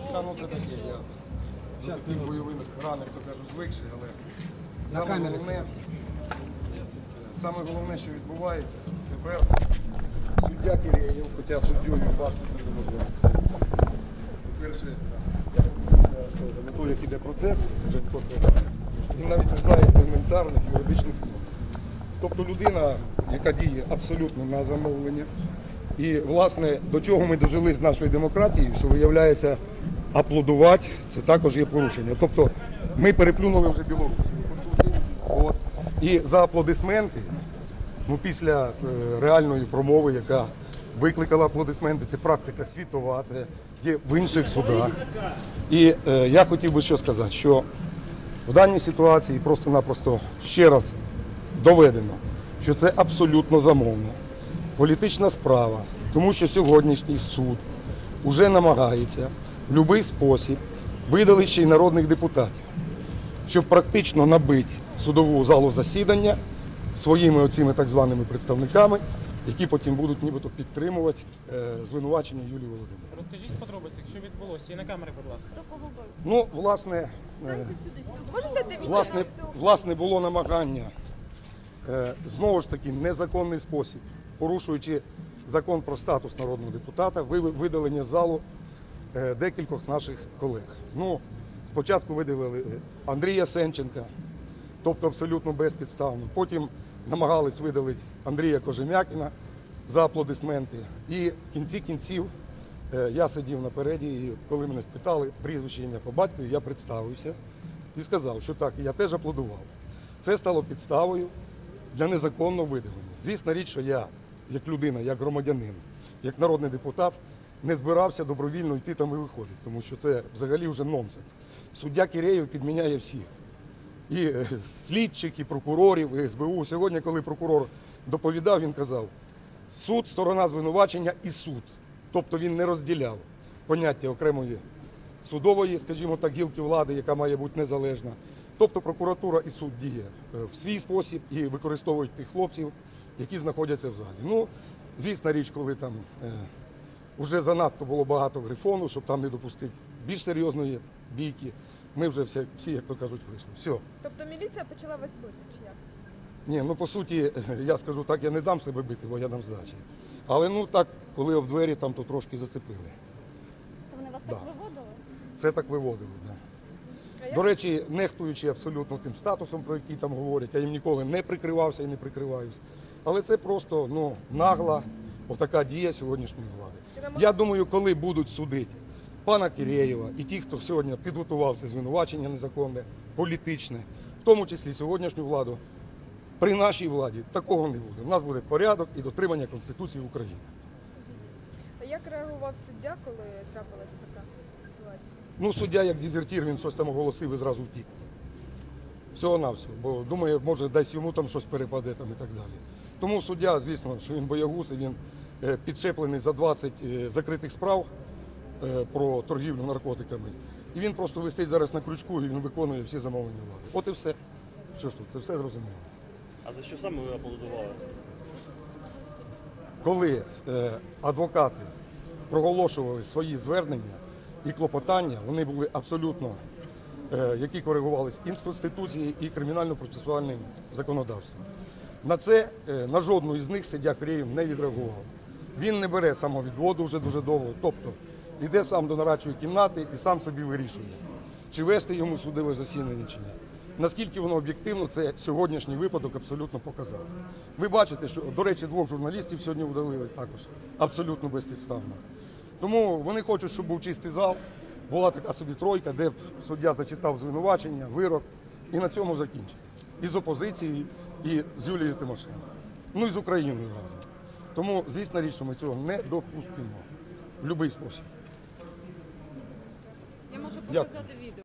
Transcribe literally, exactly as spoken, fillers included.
Та ну це таке, я до таких бойових ранок, то кажу, звикший, але саме головне, саме головне, що відбувається, тепер суддя Кірєєв, хоча суддєю бачите, дуже можливо. По-перше, на той, як іде процес, вже котрий раз, він навіть не знає елементарних юридичних норм. Тобто людина, яка діє абсолютно на замовлення, і, власне, до чого ми дожили з нашою демократією, що виявляється, аплодувати – це також є порушення. Тобто ми переплюнули вже Білорусію, по суті. От. І за аплодисменти, ну, після е, реальної промови, яка викликала аплодисменти, це практика світова, це є в інших судах. І е, я хотів би що сказати, що в даній ситуації просто-напросто ще раз доведено, що це абсолютно замовна політична справа, тому що сьогоднішній суд вже намагається в будь-який спосіб видалити ще й народних депутатів, щоб практично набити судову залу засідання своїми оцими так званими представниками, які потім будуть нібито підтримувати е, звинувачення Юлії Володимирівни. Розкажіть подробиці, що відбулося, і на камери, будь ласка. Ну, власне, е, власне, власне було намагання е, знову ж таки незаконний спосіб, порушуючи закон про статус народного депутата, видалення з залу е, декількох наших колег. Ну, спочатку видалили Андрія Сенченка, тобто абсолютно безпідставно. Потім намагались видалити Андрія Кожем'якіна за аплодисменти. І в кінці кінців е, я сидів напереді, і коли мене спитали прізвище, ім'я по батькові, я представився і сказав, що так, я теж аплодував. Це стало підставою для незаконного видалення. Звісно річ, що я, як людина, як громадянин, як народний депутат, не збирався добровільно йти там і виходити, тому що це взагалі вже нонсенс. Суддя Кірєєв підміняє всіх. І слідчих, і прокурорів, і ес бе у. Сьогодні, коли прокурор доповідав, він казав, суд, сторона звинувачення і суд. Тобто він не розділяв поняття окремої судової, скажімо так, гілки влади, яка має бути незалежна. Тобто прокуратура і суд діє в свій спосіб і використовують тих хлопців, які знаходяться в залі. Ну, звісна річ, коли там е, вже занадто було багато грифону, щоб там не допустити більш серйозної бійки, ми вже всі, всі, як то кажуть, вийшли. Все. Тобто міліція почала вас бити, чи як? Ні, ну по суті, я скажу так, я не дам себе бити, бо я дам здачі. Але ну так, коли об двері, там то трошки зацепили. Це вони вас Да. так виводили? Це так виводили, так. Да. До речі, нехтуючи абсолютно тим статусом, про який там говорять, я їм ніколи не прикривався і не прикриваюсь. Але це просто ну, нагла отака дія сьогоднішньої влади. Я думаю, коли будуть судити пана Кірєєва і ті, хто сьогодні підготував це звинувачення незаконне, політичне, в тому числі сьогоднішню владу, при нашій владі такого не буде. У нас буде порядок і дотримання Конституції України. А як реагував суддя, коли трапилась така ситуація? Ну, суддя як дезертир, він щось там оголосив і зразу втік. Всього-навсього, бо думає, може десь йому там щось перепаде там і так далі. Тому суддя, звісно, що він боягуз, і він підчеплений за двадцять закритих справ про торгівлю наркотиками. І він просто висить зараз на крючку і він виконує всі замовлення влади. От і все. Що ж тут, це все зрозуміло. А за що саме ви аплодували? Коли е, адвокати проголошували свої звернення і клопотання, вони були абсолютно, е, які коригувалися і з Конституції, і кримінально-процесуальним законодавством. На це, е, на жодну із них суддя Кірєєв не відреагував. Він не бере самовідводу вже дуже довго, тобто йде сам до нарадчої кімнати і сам собі вирішує, чи вести йому судове засідання, чи ні. Наскільки воно об'єктивно, це сьогоднішній випадок абсолютно показав. Ви бачите, що, до речі, двох журналістів сьогодні удалили також, абсолютно безпідставно. Тому вони хочуть, щоб був чистий зал, була така собі тройка, де б суддя зачитав звинувачення, вирок, і на цьому закінчить. І з опозицією, і з Юлією Тимошенко. Ну і з Україною разом. Тому, звісно річ, що ми цього не допустимо в будь-який спосіб. Я можу показати відео.